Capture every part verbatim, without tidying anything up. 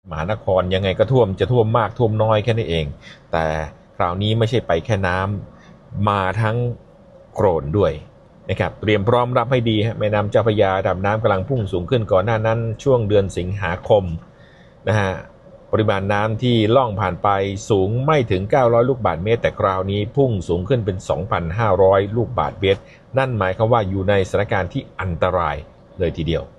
มหานครยังไงก็ท่วมจะท่วมมากท่วมน้อยแค่นั้นเองแต่คราวนี้ไม่ใช่ไปแค่น้ำมาทั้งโคลนด้วยนะครับเตรียมพร้อมรับให้ดีฮะแม่น้ำเจ้าพระยาระดับน้ำกำลังพุ่งสูงขึ้นก่อนหน้านั้นช่วงเดือนสิงหาคมนะฮะปริมาณน้ำที่ล่องผ่านไปสูงไม่ถึงเก้าร้อยลูกบาศก์เมตรแต่คราวนี้พุ่งสูงขึ้นเป็น สองพันห้าร้อย ลูกบาศก์เมตรนั่นหมายความว่าอยู่ในสถานการณ์ที่อันตรายเลยทีเดียว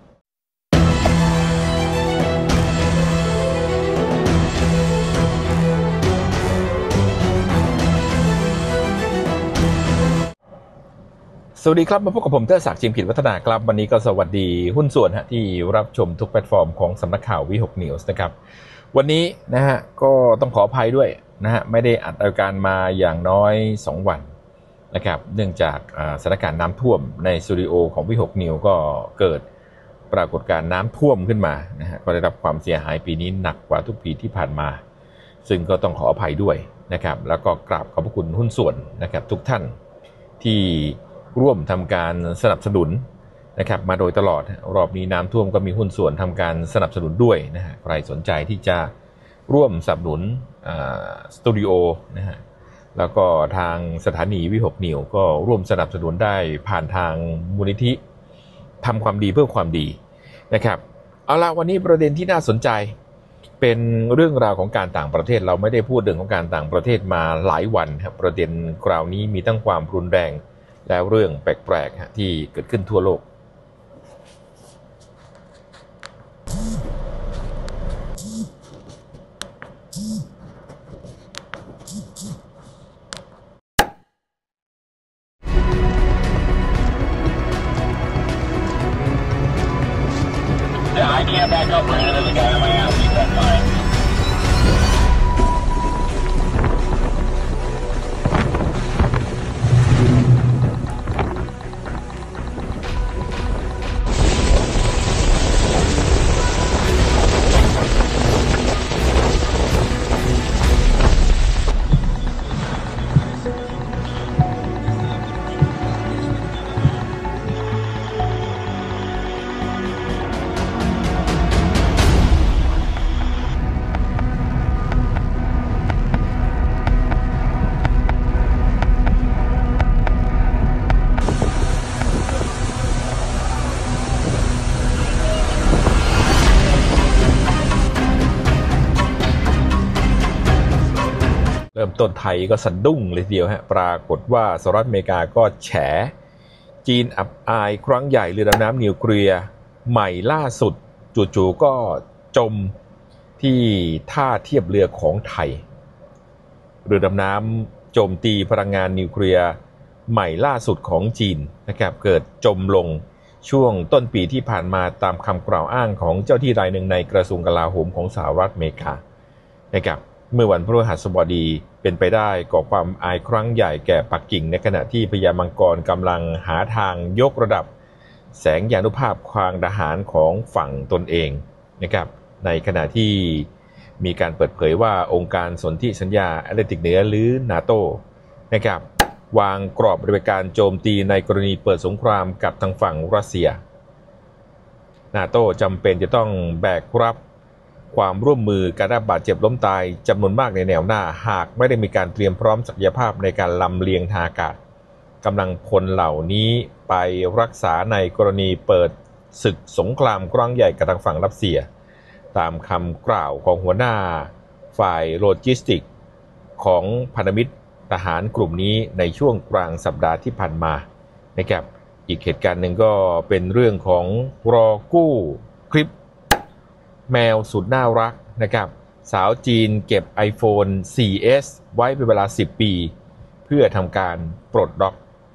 สวัสดีครับมาพบกับผมเทอศักดิ์ จิมกิจวัฒนาครับวันนี้ก็สวัสดีหุ้นส่วนฮะที่รับชมทุกแพลตฟอร์มของสำนักข่าววิหกนิวส์นะครับวันนี้นะฮะก็ต้องขออภัยด้วยนะฮะไม่ได้อัดรายการมาอย่างน้อยสองวันนะครับเนื่องจากสถานการณ์น้ำท่วมในสตูดิโอของวิหกนิวส์ก็เกิดปรากฏการณ์น้ำท่วมขึ้นมานะฮะก็ได้รับความเสียหายปีนี้หนักกว่าทุกปีที่ผ่านมาซึ่งก็ต้องขออภัยด้วยนะครับแล้วก็กราบขอบพระคุณหุ้นส่วนนะครับทุกท่านที่ร่วมทำการสนับสนุนนะครับมาโดยตลอดรอบนี้น้ำท่วมก็มีหุ้นส่วนทำการสนับสนุนด้วยนะฮะใครสนใจที่จะร่วมสนับสนุนสตูดิโอนะฮะแล้วก็ทางสถานีวิหกนิวก็ร่วมสนับสนุนได้ผ่านทางมูลนิธิทำความดีเพื่อความดีนะครับเอาละวันนี้ประเด็นที่น่าสนใจเป็นเรื่องราวของการต่างประเทศเราไม่ได้พูดเรื่องของการต่างประเทศมาหลายวันครับประเด็นคราวนี้มีทั้งความรุนแรงแล้วเรื่องแปลกๆที่เกิดขึ้นทั่วโลกเริ่มต้นไทยก็สะดุ้งเลยทีเดียวฮะปรากฏว่าสหรัฐอเมริกาก็แฉจีนอับอายครั้งใหญ่เรือดำน้ำนิวเคลียร์ใหม่ล่าสุดจู่ๆก็จมที่ท่าเทียบเรือของไทยเรือดำน้ำโจมตีพลังงานนิวเคลียร์ใหม่ล่าสุดของจีนนะครับเกิดจมลงช่วงต้นปีที่ผ่านมาตามคำกล่าวอ้างของเจ้าที่รายหนึ่งในกระทรวงกลาโหมของสหรัฐอเมริกานะครับเมื่อวันพฤหัสบดีเป็นไปได้ก่อความอายครั้งใหญ่แก่ปักกิ่งในขณะที่พญามังกรกำลังหาทางยกระดับแสงยานุภาพควางทหารของฝั่งตนเองนะครับในขณะที่มีการเปิดเผยว่าองค์การสนธิสัญญาแอตแลนติกเหนือหรือนาโตนะครับวางกรอบปฏิบัติการโจมตีในกรณีเปิดสงครามกับทางฝั่งรัสเซียนาโตจำเป็นจะต้องแบกรับความร่วมมือการได้บาดเจ็บล้มตายจำนวนมากในแนวหน้าหากไม่ได้มีการเตรียมพร้อมศักยภาพในการลำเลียงทางอากาศกำลังพลเหล่านี้ไปรักษาในกรณีเปิดศึกสงครามครั้งใหญ่กับทางฝั่งรัสเซียตามคำกล่าวของหัวหน้าฝ่ายโลจิสติกของพันธมิตรทหารกลุ่มนี้ในช่วงกลางสัปดาห์ที่ผ่านมานะครับอีกเหตุการณ์หนึ่งก็เป็นเรื่องของรอกู้คลิปแมวสุดน่ารักนะครับสาวจีนเก็บ ไอโฟน โฟร์ เอส ไว้เป็นเวลาสิบปีเพื่อทำการปลดล็อก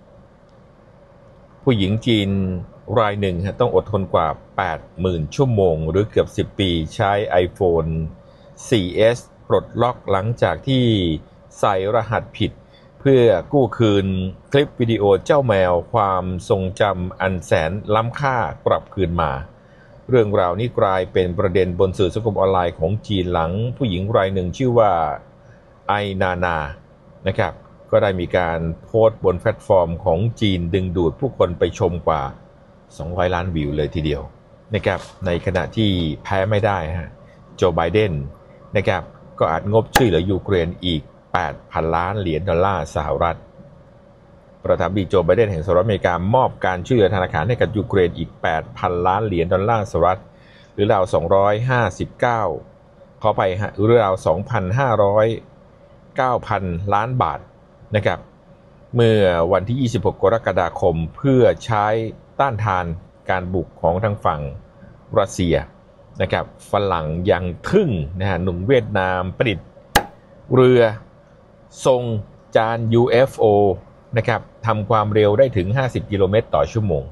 ผู้หญิงจีนรายหนึ่งต้องอดทนกว่า แปดหมื่น ชั่วโมงหรือเกือบสิบปีใช้ ไอโฟน โฟร์ เอส ปลดล็อกหลังจากที่ใส่รหัสผิดเพื่อกู้คืนคลิปวิดีโอเจ้าแมวความทรงจำอันแสนล้ำค่ากลับคืนมาเรื่องราวนี้กลายเป็นประเด็นบนสื่อสังคมออนไลน์ของจีนหลังผู้หญิงรายหนึ่งชื่อว่าไอนานานะครับก็ได้มีการโพสต์บนแพลตฟอร์มของจีนดึงดูดผู้คนไปชมกว่าสองร้อยล้านวิวเลยทีเดียวนะครับในขณะที่แพ้ไม่ได้ฮะโจไบเดนนะครับก็อาจงบช่วยเหลือยูเครนอีก แปดพัน ล้านเหรียญดอลลาร์สหรัฐประธานาธิบดีโจไบเดนแห่งสหรัฐอเมริกามอบการช่วยเหลือธนาคารให้กับยูเครนอีก แปดพัน ล้านเหรียญดอลลาร์สหรัฐหรือราวสองร้อยห้าสิบเก้าขอไปฮะหรือราว สองพันห้าร้อยเก้าพัน ล้านบาทนะครับเมื่อวันที่ยี่สิบหกกรกฎาคมเพื่อใช้ต้านทานการบุกของทางฝั่งรัสเซียนะครับฝรั่งยังทึ่งนะฮะหนุ่มเวียดนามประดิษฐ์เรือทรงจาน ยู เอฟ โอ นะครับทำความเร็วได้ถึงห้าสิบกิโลเมตรต่อชั่วโมง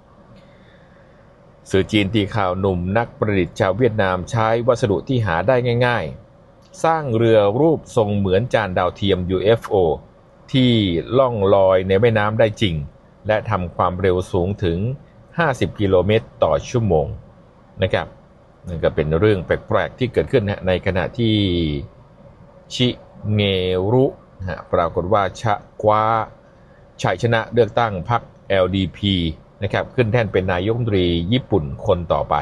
สื่อจีนตีข่าวหนุ่มนักประดิษฐ์ชาวเวียดนามใช้วัสดุที่หาได้ง่ายๆสร้างเรือรูปทรงเหมือนจานดาวเทียม ยู เอฟ โอ ที่ล่องลอยในแม่น้ำได้จริงและทำความเร็วสูงถึงห้าสิบกิโลเมตรต่อชั่วโมงนะครับนั่นก็เป็นเรื่องแปลกๆที่เกิดขึ้นนะในขณะที่ชิเงรุนะปรากฏว่าชะคว้าชัยชนะเลือกตั้งพรรค แอล ดี พี นะครับขึ้นแท่นเป็นนายกรัฐมนตรีญี่ปุ่นคนต่อไป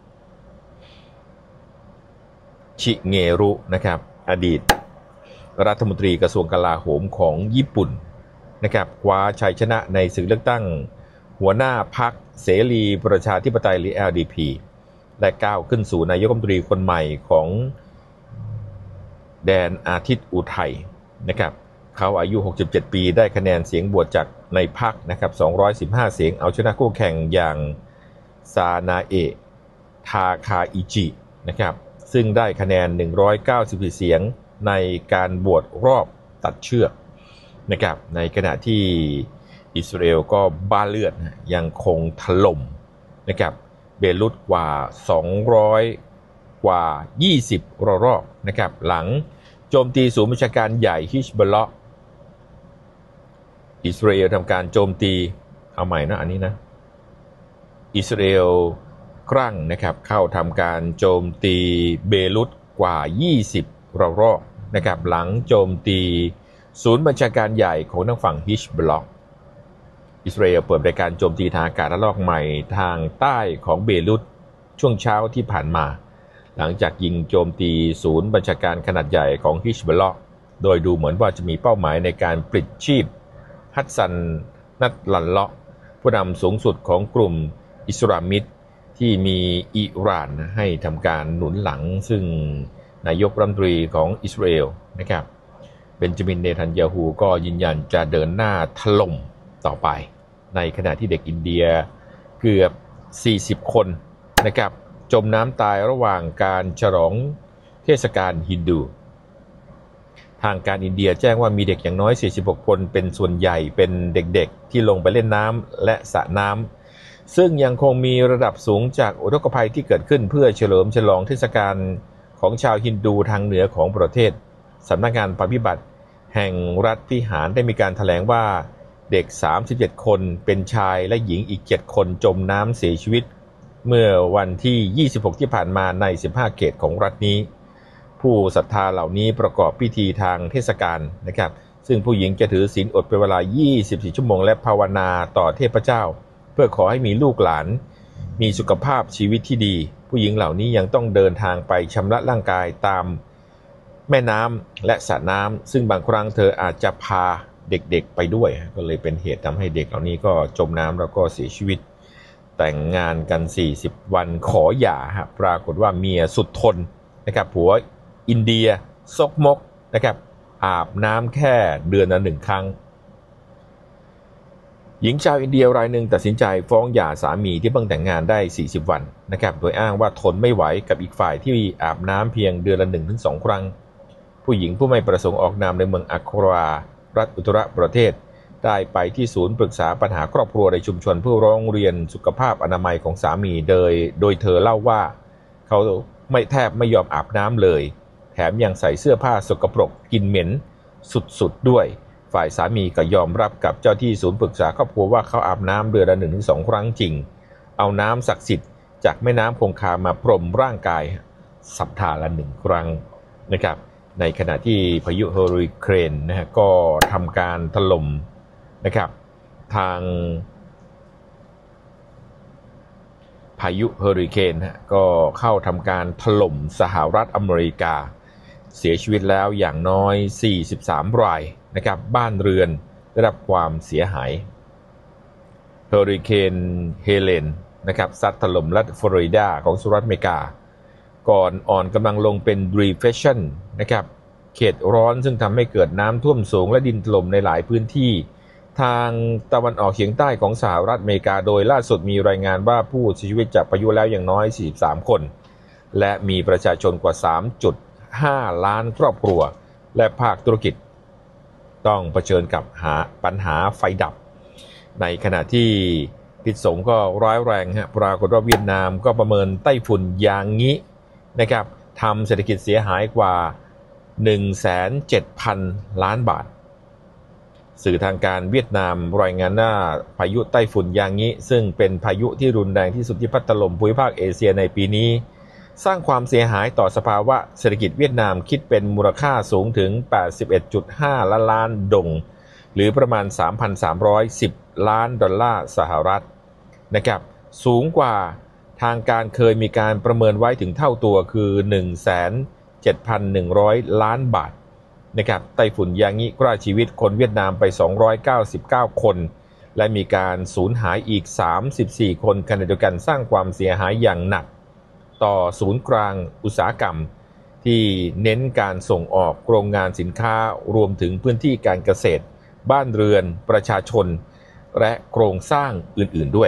ชิเงรุนะครับอดีตรัฐมนตรีกระทรวงกลาโหมของญี่ปุ่นนะครับคว้าชัยชนะในศึกเลือกตั้งหัวหน้าพรรคเสรีประชาธิปไตยหรือ แอล ดี พี และก้าวขึ้นสู่นายกรัฐมนตรีคนใหม่ของแดนอาทิตย์อุทัยนะครับเขาอายุหกสิบเจ็ดปีได้คะแนนเสียงบวชจากในพรรคนะครับสองร้อยสิบห้าเสียงเอาชนะคู่แข่งอย่างซานาเอะทาคาอิจินะครับซึ่งได้คะแนนหนึ่งร้อยเก้าสิบสี่เสียงในการบวชรอบตัดเชือกนะครับในขณะที่อิสราเอลก็บ้าเลือดยังคงถล่มนะครับเบรุตกว่าสองร้อยกว่ายี่สิบรอบนะครับหลังโจมตีศูนย์บัญชาการใหญ่ฮิชบอลเลาะห์อิสราเอลทำการโจมตีเอาใหม่นะอันนี้นะอิสราเอลครั้งนะครับเข้าทำการโจมตีเบรุตกว่ายี่สิบรอบนะครับหลังโจมตีศูนย์บัญชาการใหญ่ของทางฝั่งฮิชบอลเลาะห์อิสราเอลเปิดรายการโจมตีทางอากาศระลอกใหม่ทางใต้ของเบรุตช่วงเช้าที่ผ่านมาหลังจากยิงโจมตีศูนย์บัญชาการขนาดใหญ่ของฮิชบอลเลาะห์โดยดูเหมือนว่าจะมีเป้าหมายในการปลิดชีพฮัสซันนัตลันเลาะห์ผู้นำสูงสุดของกลุ่มอิสลามิสต์ที่มีอิหร่านให้ทำการหนุนหลังซึ่งนายกรัฐมนตรีของอิสราเอลนะครับเบนจามินเนทันยาฮูก็ยืนยันจะเดินหน้าถล่มต่อไปในขณะที่เด็กอินเดียเกือบสี่สิบคนนะครับจมน้ำตายระหว่างการฉลองเทศกาลฮินดูทางการอินเดียแจ้งว่ามีเด็กอย่างน้อยสี่สิบหกคนเป็นส่วนใหญ่เป็นเด็กๆที่ลงไปเล่นน้ำและสระน้ำซึ่งยังคงมีระดับสูงจากอุทกภัยที่เกิดขึ้นเพื่อเฉลิมฉลองเทศกาลของชาวฮินดูทางเหนือของประเทศสำนักงานภัยพิบัติแห่งรัฐพิหารได้มีการแถลงว่าเด็กสามสิบเจ็ดคนเป็นชายและหญิงอีกเจ็ดคนจมน้ำเสียชีวิตเมื่อวันที่ยี่สิบหกที่ผ่านมาในสิบห้าเขตของรัฐนี้ผู้ศรัทธาเหล่านี้ประกอบพิธีทางเทศกาลนะครับซึ่งผู้หญิงจะถือศีลอดเป็นเวลายี่สิบสี่ชั่วโมงและภาวนาต่อเทพเจ้าเพื่อขอให้มีลูกหลานมีสุขภาพชีวิตที่ดีผู้หญิงเหล่านี้ยังต้องเดินทางไปชำระร่างกายตามแม่น้ำและสระน้ำซึ่งบางครั้งเธออาจจะพาเด็กๆไปด้วยก็เลยเป็นเหตุทำให้เด็กเหล่านี้ก็จมน้ำแล้วก็เสียชีวิตแต่งงานกันสี่สิบวันขอหย่าฮะปรากฏว่าเมียสุดทนนะครับผัวอินเดียซกมกนะครับอาบน้ำแค่เดือนละหนึ่งครั้งหญิงชาวอินเดียรายหนึ่งตัดสินใจฟ้องหย่าสามีที่เพิ่งแต่งงานได้สี่สิบวันนะครับโดยอ้างว่าทนไม่ไหวกับอีกฝ่ายที่อาบน้ำเพียงเดือนละ หนึ่งถึงสอง ครั้งผู้หญิงผู้ไม่ประสงค์ออกนามในเมืองอัครารัฐอุตตรประเทศได้ไปที่ศูนย์ปรึกษาปัญหาครอบครัวในชุมชนเพื่อร้องเรียนสุขภาพอนามัยของสามีโดยโดยเธอเล่าว่าเขาไม่แทบไม่ยอมอาบน้ำเลยแถมยังใส่เสื้อผ้าสกปรกกลิ่นเหม็นสุดๆด้วยฝ่ายสามีก็ยอมรับกับเจ้าที่ศูนย์ปรึกษาครอบครัวว่าเขาอาบน้ำเดือนละ หนึ่งถึงสอง ครั้งจริงเอาน้ำศักดิ์สิทธิ์จากแม่น้ำคงคามาพรมร่างกายสัปดาห์ละหนึ่งครั้งนะครับในขณะที่พายุเฮอริเคนนะฮะก็ทำการถล่มนะครับทางภายุเฮอริเคนก็เข้าทำการถล่มสหรัฐอเมริกาเสียชีวิตแล้วอย่างน้อยสี่สิบสามรายนะครับบ้านเรือนได้รับความเสียหายเฮอริเคนเฮเลนนะครับซัดถล่มรัฐฟลอริดาของสหรัฐอเมริกาก่อนอ่อนกำลังลงเป็น Depression นะครับเขตร้อนซึ่งทำให้เกิดน้ำท่วมสูงและดินถล่มในหลายพื้นที่ทางตะวันออกเฉียงใต้ของสหรัฐอเมริกาโดยล่าสุดมีรายงานว่าผู้เสียชีวิตจากพายุแล้วอย่างน้อยสี่สิบสามคนและมีประชาชนกว่า สามจุดห้า ล้านครอบครัวและภาคธุรกิจต้องเผชิญกับหาปัญหาไฟดับในขณะที่พิษสงก็ร้ายแรงฮะปรากฏว่าเวียดนามก็ประเมินไต้ฝุ่นยางงี้นะครับทำเศรษฐกิจเสียหายกว่า หนึ่งแสนเจ็ดพัน ล้านบาทสื่อทางการเวียดนามรายงานว่าพายุไต้ฝุ่นยางงี้ซึ่งเป็นพายุที่รุนแรงที่สุดที่พัดถล่มภูมิภาคเอเชียในปีนี้สร้างความเสียหายต่อสภาวะเศรษฐกิจเวียดนามคิดเป็นมูลค่าสูงถึง แปดสิบเอ็ดจุดห้า ล้านล้านดงหรือประมาณ สามพันสามร้อยสิบ ล้านดอลลาร์สหรัฐนะครับสูงกว่าทางการเคยมีการประเมินไว้ถึงเท่าตัวคือ หนึ่งแสนเจ็ดพันหนึ่งร้อย ล้านบาทนะครับไต้ฝุ่นยางงี้ฆ่าชีวิตคนเวียดนามไปสองร้อยเก้าสิบเก้าคนและมีการสูญหายอีกสามสิบสี่คนขณะเดียวกันสร้างความเสียหายอย่างหนักต่อศูนย์กลางอุตสาหกรรมที่เน้นการส่งออกโรงงานสินค้ารวมถึงพื้นที่การเกษตรบ้านเรือนประชาชนและโครงสร้างอื่นๆด้วย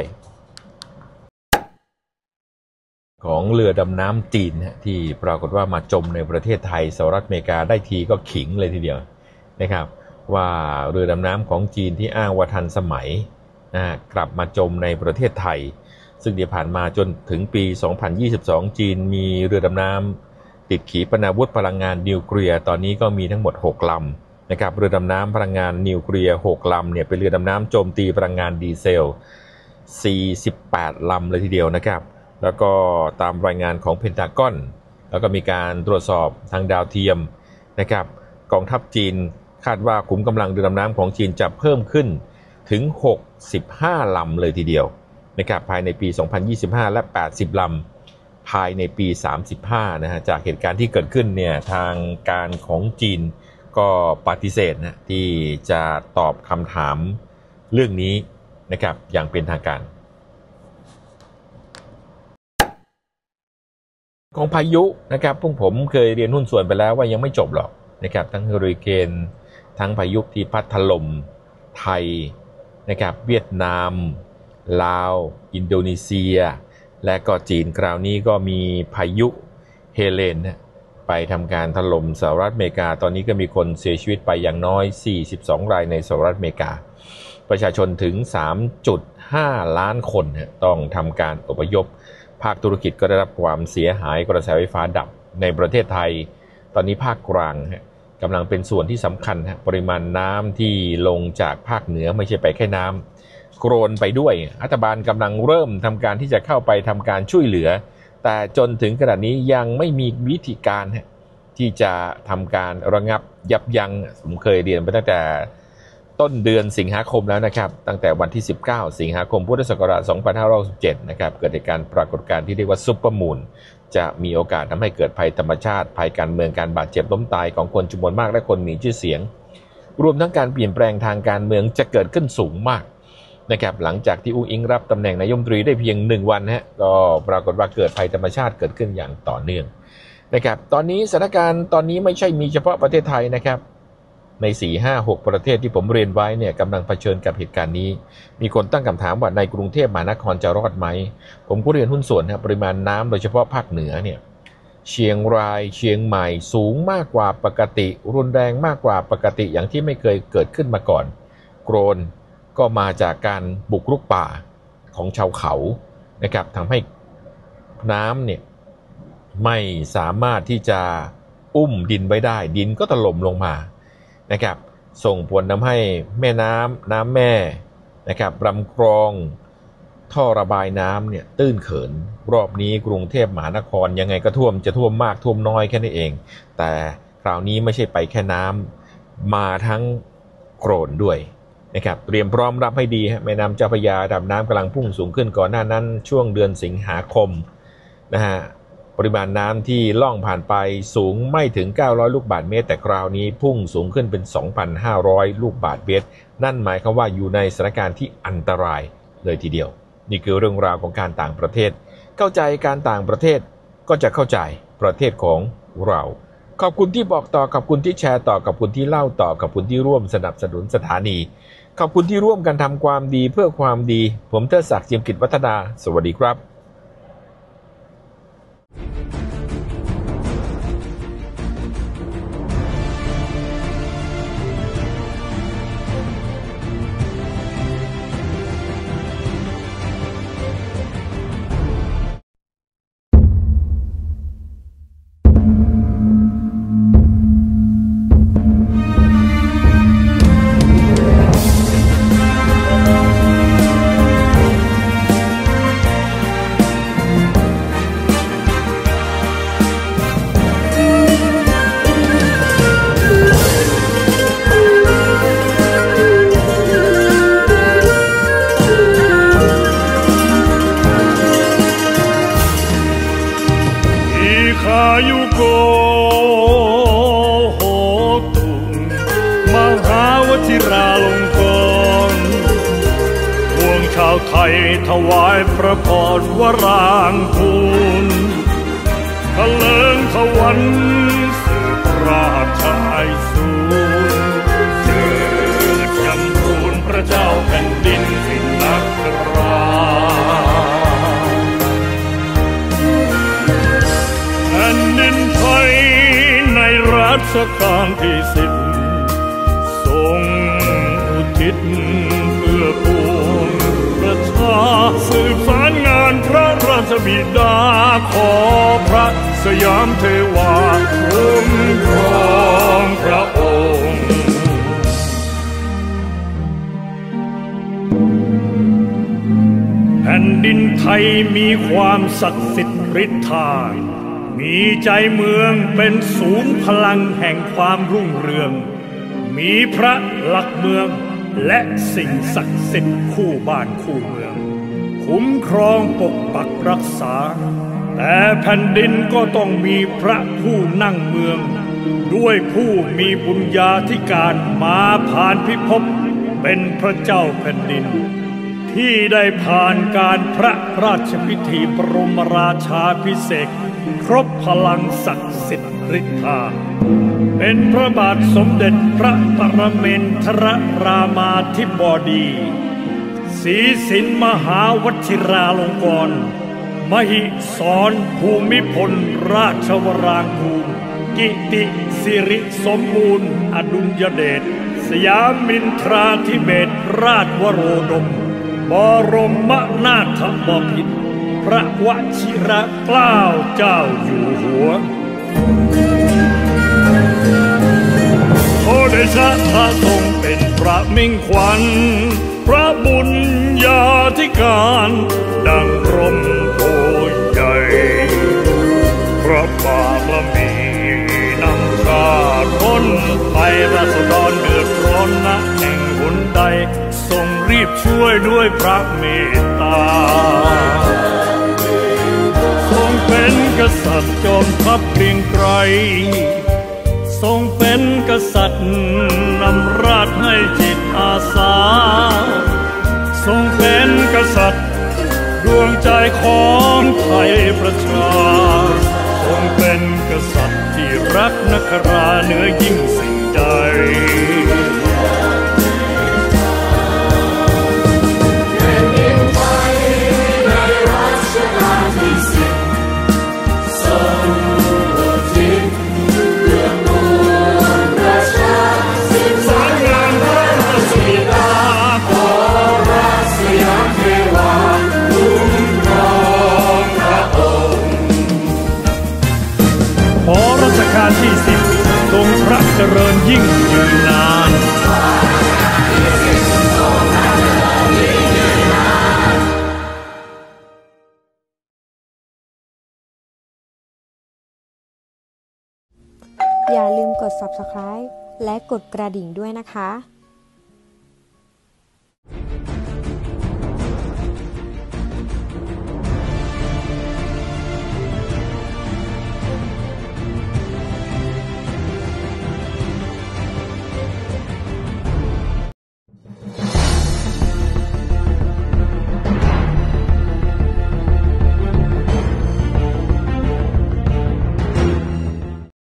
ของเรือดำน้ำจีนที่ปรากฏว่ามาจมในประเทศไทยสหรัฐอเมริกาได้ทีก็ขิงเลยทีเดียวนะครับว่าเรือดำน้ำของจีนที่อ้างว่าทันสมัยนะกลับมาจมในประเทศไทยซึ่งที่ผ่านมาจนถึงปีสองพันยี่สิบสองจีนมีเรือดำน้ำติดขีปนาวุธพลังงานนิวเคลียร์ตอนนี้ก็มีทั้งหมดหกลำนะครับเรือดำน้ำพลังงานนิวเคลียร์หกลำเนี่ยเป็นเรือดำน้ำโจมตีพลังงานดีเซลสี่สิบแปดลำเลยทีเดียวนะครับแล้วก็ตามรายงานของเพนทากอนแล้วก็มีการตรวจสอบทางดาวเทียมนะครับกองทัพจีนคาดว่าขุมกำลังเรือดำน้ำของจีนจะเพิ่มขึ้นถึงหกสิบห้าลำเลยทีเดียวนะครับภายในปีสองพันยี่สิบห้าและแปดสิบลำภายในปีสามสิบห้านะฮะจากเหตุการณ์ที่เกิดขึ้นเนี่ยทางการของจีนก็ปฏิเสธนะที่จะตอบคำถามเรื่องนี้นะครับอย่างเป็นทางการของพายุนะครับพวกผมเคยเรียนหุ้นส่วนไปแล้วว่ายังไม่จบหรอกนะครับทั้งเฮอริเคนทั้งพายุที่พัดถล่มไทยนะครับเวียดนามลาวอินโดนีเซียและก็จีนคราวนี้ก็มีพายุเฮเลนไปทำการถล่มสหรัฐอเมริกาตอนนี้ก็มีคนเสียชีวิตไปอย่างน้อยสี่สิบสองรายในสหรัฐอเมริกาประชาชนถึง สามจุดห้า ล้านคนต้องทำการอพยพภาคธุรกิจก็ได้รับความเสียหายกระแสไฟฟ้าดับในประเทศไทยตอนนี้ภาคกลางกำลังเป็นส่วนที่สำคัญปริมาณน้ำที่ลงจากภาคเหนือไม่ใช่ไปแค่น้ำโกรนไปด้วยรัฐบาลกำลังเริ่มทำการที่จะเข้าไปทำการช่วยเหลือแต่จนถึงขณะนี้ยังไม่มีวิธีการที่จะทำการระงับยับยั้งผมเคยเรียนไปตั้งแต่ต้นเดือนสิงหาคมแล้วนะครับตั้งแต่วันที่สิบเก้าสิงหาคมพุทธศักราชสองพันห้าร้อยหกสิบเจ็ดนะครับเกิดเหตุการณ์ปรากฏการณ์ที่เรียกว่าซุปเปอร์มูนจะมีโอกาสทำให้เกิดภัยธรรมชาติภัยการเมืองการบาดเจ็บล้มตายของคนจำนวนมากและคนมีชื่อเสียงรวมทั้งการเปลี่ยนแปลงทางการเมืองจะเกิดขึ้นสูงมากนะครับหลังจากที่อุ้งอิงรับตำแหน่งนายกรัฐมนตรีได้เพียงหนึ่งวันฮะก็ปรากฏว่าเกิดภัยธรรมชาติเกิดขึ้นอย่างต่อเนื่องนะครับตอนนี้สถานการณ์ตอนนี้ไม่ใช่มีเฉพาะประเทศไทยนะครับใน สี่ ห้า หก ประเทศที่ผมเรียนไว้เนี่ยกำลังเผชิญกับเหตุการณ์นี้มีคนตั้งคำถามว่าในกรุงเทพมหานครจะรอดไหมผมก็เรียนหุ้นส่วนนะปริมาณน้ำโดยเฉพาะภาคเหนือเนี่ยเชียงรายเชียงใหม่สูงมากกว่าปกติรุนแรงมากกว่าปกติอย่างที่ไม่เคยเกิดขึ้นมาก่อนโกรนก็มาจากการบุกรุกป่าของชาวเขานะครับทำให้น้ำเนี่ยไม่สามารถที่จะอุ้มดินไว้ได้ดินก็ถล่มลงมานะครับส่งผลทำให้แม่น้ำน้ำแม่นะครับลำคลองท่อระบายน้ำเนี่ยตื้นเขินรอบนี้กรุงเทพมหานครยังไงก็ท่วมจะท่วมมากท่วมน้อยแค่นี้เองแต่คราวนี้ไม่ใช่ไปแค่น้ำมาทั้งโกรนด้วยนะครับเตรียมพร้อมรับให้ดีฮะแม่น้ำเจ้าพระยาระดับน้ำกำลังพุ่งสูงขึ้นก่อนหน้านั้นช่วงเดือนสิงหาคมนะฮะปริมาณน้ำที่ล่องผ่านไปสูงไม่ถึงเก้าร้อยลูกบาศก์เมตรแต่คราวนี้พุ่งสูงขึ้นเป็น สองพันห้าร้อย ลูกบาศก์เมตรนั่นหมายความว่าอยู่ในสถานการณ์ที่อันตรายเลยทีเดียวนี่คือเรื่องราวของการต่างประเทศเข้าใจการต่างประเทศก็จะเข้าใจประเทศของเราขอบคุณที่บอกต่อขอบคุณที่แชร์ต่อขอบคุณที่เล่าต่อขอบคุณที่ร่วมสนับสนุนสถานีขอบคุณที่ร่วมกันทำความดีเพื่อความดีผมเทิดศักดิ์ เจียมกิจวัฒนาสวัสดีครับถวายพระพรวรางคูลทะเลิงทวันสืบราชายสูรเกิดจำรูนพระเจ้าแผ่นดินสิงนักราแผ่นดินไทยในรัชกาลที่สิบทรงอุทิศเพื่อปวงประชาสืบสารงานพระราชบิดาขอพระสยามเทวาคุ้มครองพระองค์แผ่นดินไทยมีความศักดิ์สิทธิ์ฤทธามีใจเมืองเป็นศูนย์พลังแห่งความรุ่งเรืองมีพระหลักเมืองและสิ่งศักดิ์สิทธิ์คู่บ้านคู่เมืองคุ้มครองปกปักรักษาแต่แผ่นดินก็ต้องมีพระผู้นั่งเมืองด้วยผู้มีบุญญาธิการมาผ่านพิภพเป็นพระเจ้าแผ่นดินที่ได้ผ่านการพระราชพิธีบรมราชาภิเษกครบพลังศักดิ์สิทธิ์ฤทธาเป็นพระบาทสมเด็จพระปรเมนทรรามาธิบดีศรีสินมหาวชิราลงกรณ์มหิศรภูมิพลราชวรางคูรกิติสิริสมบูรณ์อดุลยเดชสยามินทราธิเบศรราชวโรดมบรมนาถบพิตรพระวชิรเกล้าเจ้าอยู่หัวโอเดชะพระทรงเป็นพระมิ่งขวัญพระบุญญาธิการดังร่มโพใหญ่พระบารมีนำชาติพ้นไปราษฎรเดือดร้อนณแห่งหนใดทรงรีบช่วยด้วยพระเมตตาทรงเป็นกษัตริย์จอมทัพเกรียงไกรทรงเป็นกษัตริย์นำราชให้จิตอาสาทรงเป็นกษัตริย์ดวงใจของไทยประชาทรงเป็นกษัตริย์ที่รักนักราเหนือยิ่งสิ่งใดแผ่นดินไทยในรัชกาลที่สิบทรงอุทิศเพื่อปวงประชาสืบสารงานพระราชบิดาขอพระสยามเทวาคุ้มครองพระองค์ขอรัชกาลที่สิบทรงพระเจริญยิ่งยืนนานอย่าลืมกด ซับสไครบ์ และกดกระดิ่งด้วยนะคะ